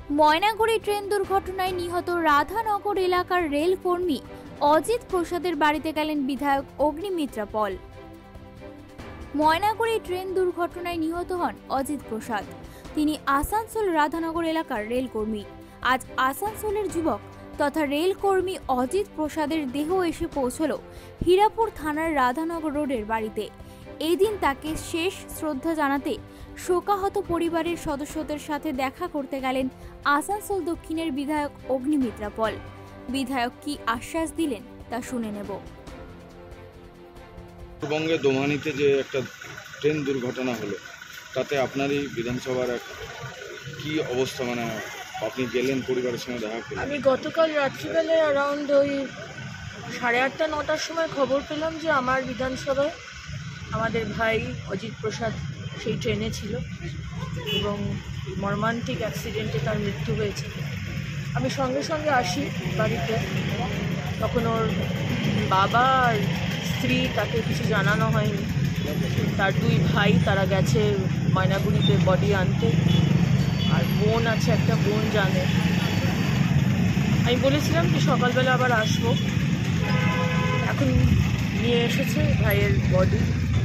Maynaguri train দুর্ঘটনায় নিহত রাধানগর এলাকার রেল কর্মী অজিত প্রসাদের বাড়িতে গেলেন বিধায়ক অগ্নিমিত্রা পল। ময়নাগুড়ি ট্রেন দুর্ঘটনায় নিহত হন অজিত প্রসাদ। তিনি আসানসোল রাধানগর এলাকার রেল কর্মী। আজ আসানসোলের যুবক তথা রেল কর্মী অজিত প্রসাদের দেহ এসে পৌঁছল হীরাপুর থানার রাধানগর রোডের বাড়িতে। এই দিন তাকে শেষ শ্রদ্ধা জানাতে শোকাহত পরিবারের সদস্যদের সাথে দেখা করতে গেলেন আসানসোল দক্ষিণের বিধায়ক অগ্নিমিত্রা পল। বিধায়ক কি আশ্বাস দিলেন তা শুনে নেব। পশ্চিমবঙ্গে দোমানিতে যে একটা ট্রেন দুর্ঘটনা হলো, তাতে আপনারই বিধানসভার কি অবস্থা? মানে আপনি গেলেন পরিবারের সঙ্গে দেখা করলেন? আমি গতকাল রাত্রিবেলায় অ্যারাউন্ড ওই 8:30-9টার সময় খবর পেলাম যে আমার বিধানসভায় আমাদের ভাই অজিত প্রসাদ সেই ট্রেনে ছিল এবং মর্মান্তিক অ্যাক্সিডেন্টে তার মৃত্যু হয়েছে। আমি সঙ্গে সঙ্গে আসি বাড়িতে। তখন ওর বাবা আর স্ত্রী, তাকে কিছু জানানো হয়নি। তার 2 ভাই, তারা গেছে ময়নাগুড়িতে বডি আনতে। আর বোন আছে, একটা বোন জানে। আমি বলেছিলাম যে সকালবেলা আবার আসবো। এখন নিয়ে এসেছে ভাইয়ের বডি।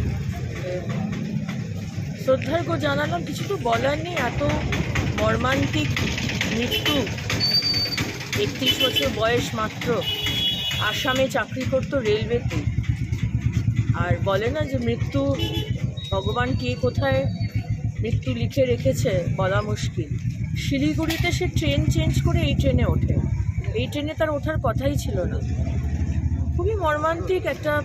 শ্রদ্ধার্ঘ্য জানালাম, কিছু তো বলার নেই। এত মর্মান্তিক মৃত্যু। 31 বছর বয়স মাত্র, আসামে চাকরি করতো রেলওয়েতে। আর বলে না যে মৃত্যু ভগবান কে কোথায় মৃত্যু লিখে রেখেছে বলা মুশকিল। শিলিগুড়িতে সে ট্রেন চেঞ্জ করে এই ট্রেনে ওঠে। এই ট্রেনে তার ওঠার কথাই ছিল না। খুবই মর্মান্তিক একটা।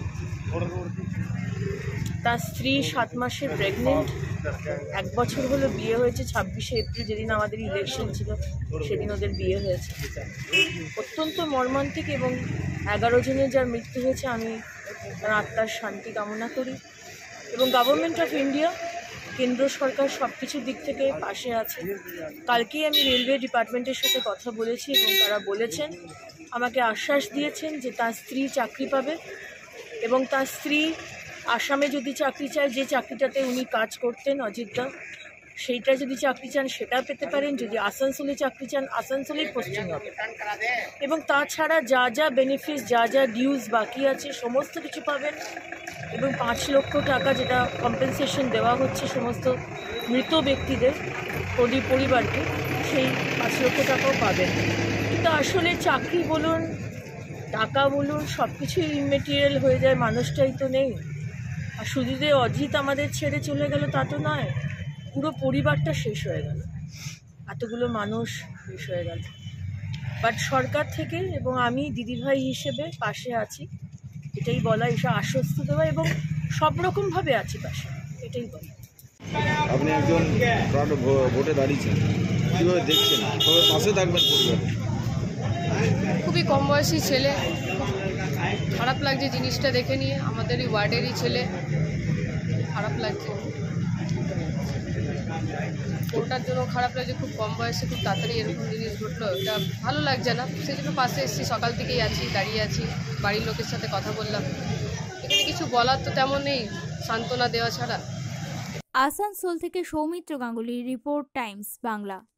তার স্ত্রী 7 মাসের প্রেগনেন্ট। 1 বছর হলো বিয়ে হয়েছে। 26শে এপ্রিল, যেদিন আমাদের ইলেকশন ছিল, সেদিন ওদের বিয়ে হয়েছে। অত্যন্ত মর্মান্তিক। এবং 11 জনের যার মৃত্যু হয়েছে, আমি তার আত্মার শান্তি কামনা করি। এবং গভর্নমেন্ট অফ ইন্ডিয়া, কেন্দ্র সরকার সব কিছুর দিক থেকে পাশে আছে। কালকেই আমি রেলওয়ে ডিপার্টমেন্টের সাথে কথা বলেছি এবং তারা বলেছেন, আমাকে আশ্বাস দিয়েছেন যে তার স্ত্রী চাকরি পাবে এবং তার স্ত্রী আসামে যদি চাকরি চায়, যে চাকরিটাতে উনি কাজ করতেন অজিতদা, সেইটা যদি চাকরি চান সেটা পেতে পারেন। যদি আসানসোলে চাকরি চান, আসানসোলেই পোস্টিং হবে। এবং তাছাড়া যা যা বেনিফিটস, যা যা ডিউজ বাকি আছে, সমস্ত কিছু পাবেন। এবং 5 লক্ষ টাকা যেটা কম্পেনসেশন দেওয়া হচ্ছে সমস্ত মৃত ব্যক্তিদের পরিবারকে, সেই 5 লক্ষ টাকাও পাবেন। কিন্তু আসলে চাকরি বলুন, টাকা বলুন, সব কিছুই ইমেটেরিয়াল হয়ে যায়, মানুষটাই তো নেই। আর শুধু যে অজিত আমাদের ছেড়ে চলে গেল তা তো নয়, পুরো পরিবারটা শেষ হয়ে গেল। এতগুলো মানুষ শেষ হয়ে গেল। বাট সরকার থেকে এবং আমি দিদিভাই হিসেবে পাশে আছি, এটাই বলা, এসে আশ্বস্ত দেওয়া, এবং সব রকমভাবে আছি পাশে, এটাই বলা। আপনি একজন ভোটে দাঁড়িয়েছেন, কীভাবে দেখছেন, তবে পাশে থাকবেন পরিবারে? খুবই কম বয়সী ছেলে, খারাপ লাগছে জিনিসটা দেখে নিয়ে। আমাদেরই ওয়ার্ডেরই ছেলে, খারাপ লাগছে। ওটার জন্য খারাপ লাগছে, খুব কম বয়সে খুব তাড়াতাড়ি এরকম জিনিস ঘটলো, এটা ভালো লাগছে না। সেই জন্য পাশে এসেছি, সকাল থেকেই আছি, দাঁড়িয়ে আছি, বাড়ির লোকের সাথে কথা বললাম। এখানে কিছু বলার তো তেমন নেই, সান্ত্বনা দেওয়া ছাড়া। আসানসোল থেকে সৌমিত্র গাঙ্গুলির রিপোর্ট, টাইমস বাংলা।